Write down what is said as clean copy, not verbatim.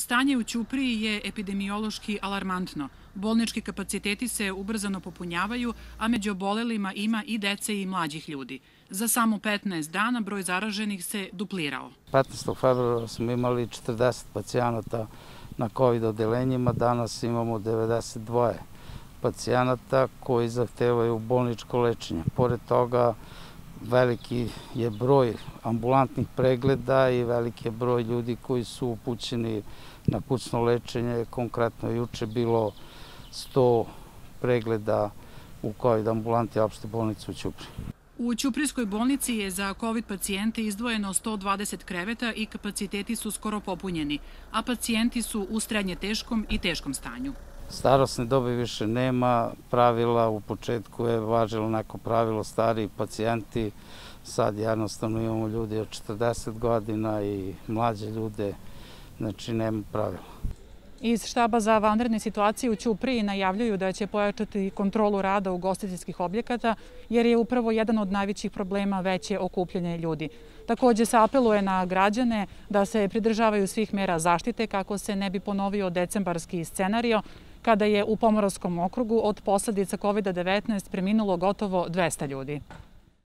Stanje u Ćupriji je epidemiološki alarmantno. Bolnički kapaciteti se ubrzano popunjavaju, a među obolelima ima i dece i mlađih ljudi. Za samo 15 dana broj zaraženih se duplirao. 15. februara smo imali 40 pacijenata na COVID odelenjima, danas imamo 92 pacijenata koji zahtevaju bolničko lečenje. Pored toga, veliki je broj ambulantnih pregleda i veliki je broj ljudi koji su upućeni na kućno lečenje. Konkretno juče bilo 100 pregleda u COVID ambulanti opšte bolnice u Ćupriji. U Ćuprijskoj bolnici je za COVID pacijente izdvojeno 120 kreveta i kapaciteti su skoro popunjeni, a pacijenti su u srednje teškom i teškom stanju. Starosne dobi više nema pravila, u početku je važilo neko pravilo stariji pacijenti, sad jednostavno imamo ljudi od 40 godina i mlađe ljude, znači nema pravila. Iz štaba za vanredne situacije u Ćupriji najavljuju da će pojačati kontrolu rada ugostiteljskih objekata, jer je upravo jedan od najvećih problema veće okupljanje ljudi. Takođe se apeluje na građane da se pridržavaju svih mera zaštite kako se ne bi ponovio decembarski scenario, kada je u Pomoravskom okrugu od posledica COVID-19 preminulo gotovo 200 ljudi.